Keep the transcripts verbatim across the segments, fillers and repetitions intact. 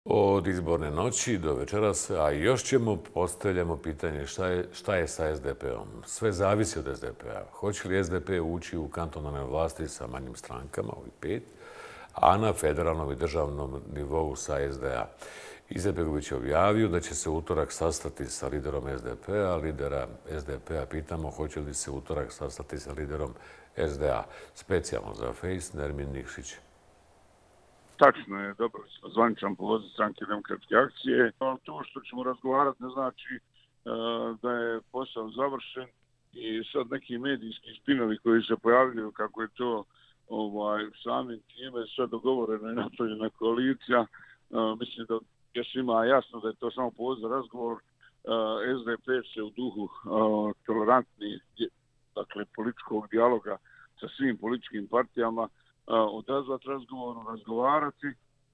Od izborne noći do večeras, a još ćemo, postavljamo pitanje šta je, šta je sa es de pe-om. Sve zavisi od es de pe-a. Hoće li es de pe ući u kantonalne vlasti sa manjim strankama, ovih pet, a na federalnom i državnom nivou sa es de a. Izetbegović je objavio da će se utorak sastati sa liderom es de pe-a, lidera es de pe-a pitamo hoće li se utorak sastati sa liderom es de a. Specijalno za Face, Nermin Nikšić. Tačno je, dobro, zvaničan povod stranke Demokratske akcije. To što ćemo razgovarati ne znači uh, da je posao završen i sad neki medijski spinovi koji se pojavljaju kako je to ovaj, samim time sve dogovoreno i napravljena koalicija. Uh, mislim da je svima jasno da je to samo povod za razgovor. Uh, es de pe se u duhu uh, tolerantni, dakle, političkog dijaloga sa svim političkim partijama odazvati razgovoru, razgovarati,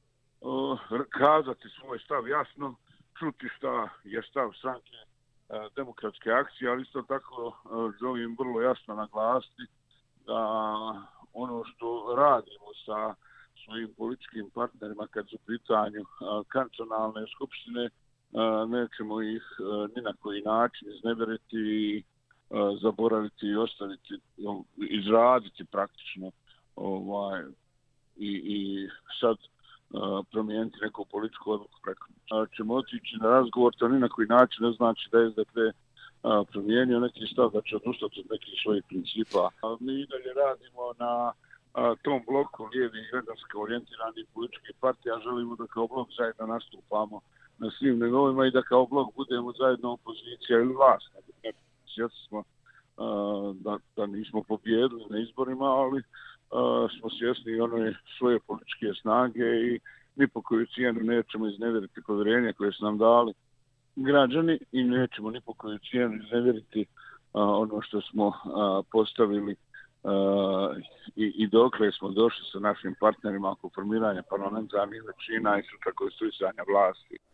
kazati svoj stav jasno, čuti šta je stav stranke Demokratske akcije, ali isto tako želim vrlo jasno naglasiti da ono što radimo sa svojim političkim partnerima kad su u pitanju kantonalne skupštine, nećemo ih ni na koji način iznevjeriti, zaboraviti i ostaviti, izraditi praktično ovaj, i, i sad uh, promijeniti neku političku odluku preko. Uh, ćemo otići na razgovor, to ni na koji način ne znači da je es de pe uh, promijenio neki stav, da će odustati od nekih svojih principa. Uh, mi i dalje radimo na uh, tom bloku lijevi i građansko orijentiranih političkih partija, želimo da kao blok zajedno nastupamo na svim nivoima i da kao blok budemo zajedno opozicija ili vlast. Svjesni smo uh, da, da nismo pobjedili na izborima, ali Uh, smo svjesni one svoje političke snage i ni po koju cijenu nećemo iznevjeriti povjerenje koje su nam dali građani i nećemo ni po koju cijenu iznevjeriti uh, ono što smo uh, postavili uh, i, i dokle smo došli sa našim partnerima oko formiranja parlamentarnih većina i sutra konstituisanja vlasti.